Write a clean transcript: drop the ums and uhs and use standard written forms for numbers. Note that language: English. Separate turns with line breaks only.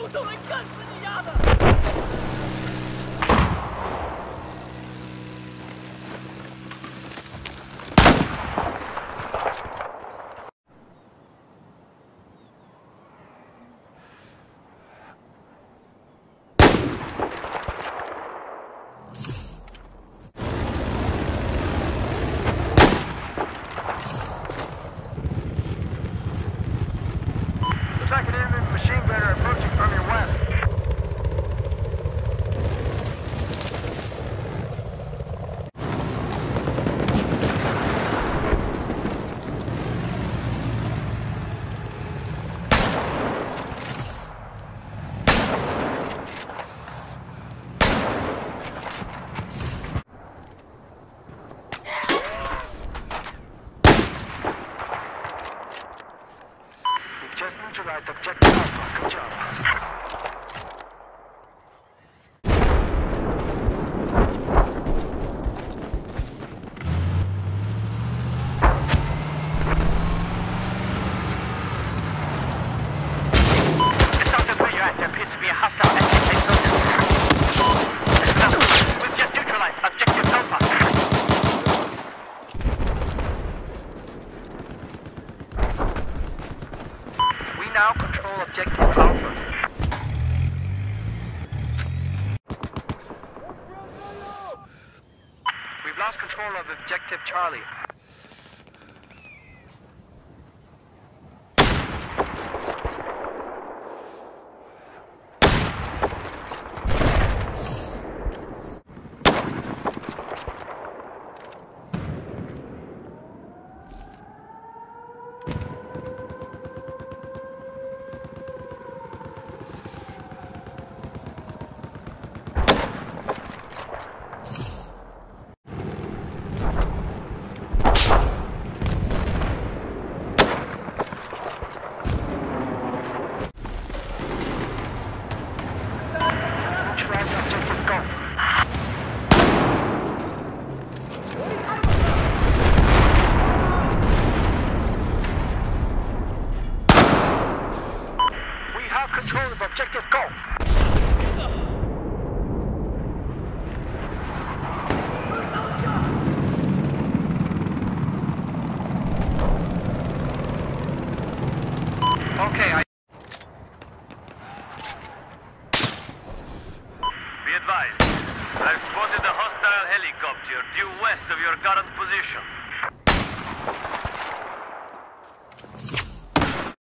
出手来干死你丫的！
Looks like an enemy machine gunner approaching from your west. We've just neutralized objective Alpha. Good job. It's not where you're at. There appears to be a hostile anti-tank soldier. We've just neutralized objective Alpha. We now control objective Alpha. We've lost control of objective Charlie. Neutralize objective Golf. We have control of objective Golf. Okay,
Be advised, I've spotted a hostile helicopter due west of your current position.